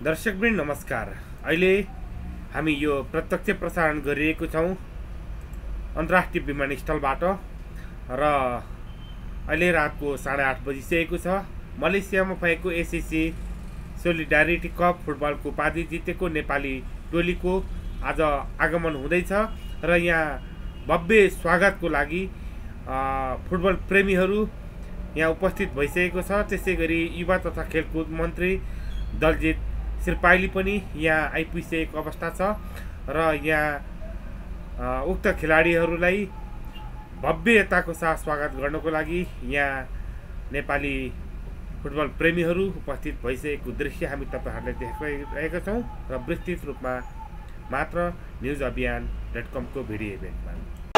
दर्शकवृन्द नमस्कार। अहिले हामी यो प्रत्यक्ष प्रसारण गरिरहेको छौं अन्तर्राष्ट्रिय विमानस्थलबाट र अहिले रातको 8:30 बजिसकेको छ। मलेसियामा भएको एसएससी सोलिडारिटी कप फुटबलको उपाधि जितेको नेपाली टोलीको आज आगमन हुँदैछ र यहाँ भव्य स्वागतको लागि फुटबल प्रेमीहरू यहाँ उपस्थित भइसकेको छ। त्यसैगरी युवा तथा खेलकुद मन्त्री दलजित सिरपाइली पनि यहाँ आइपुगिसकेको अवस्था छ र यहाँ उक्त खेलाडीहरूलाई भव्यताको साथ स्वागत गर्नको लागि यहाँ नेपाली फुटबल प्रेमीहरू उपस्थित भइसकेको दृश्य हामी तपाईहरुलाई देखाइरहेका छौं र विस्तृत रूपमा मात्र न्यूज अभियान.com को भिडियो इभेन्टमा।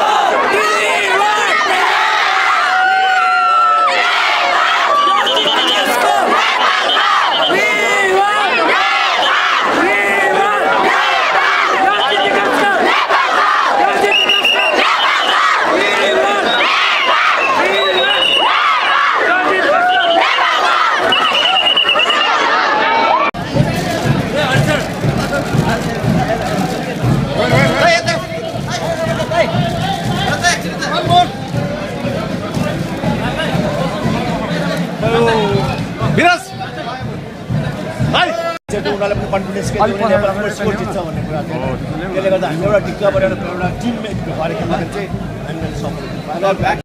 उनीहरूलाई पनि कन्फिडेन्स के दिउने नेपालको स्कोर जित्छ भन्ने कुरा थियो। त्यसले गर्दा हामी एउटा ढिक्का परेर एउटा टिम भएर खेल्दाखेरि चाहिँ हामीले सफल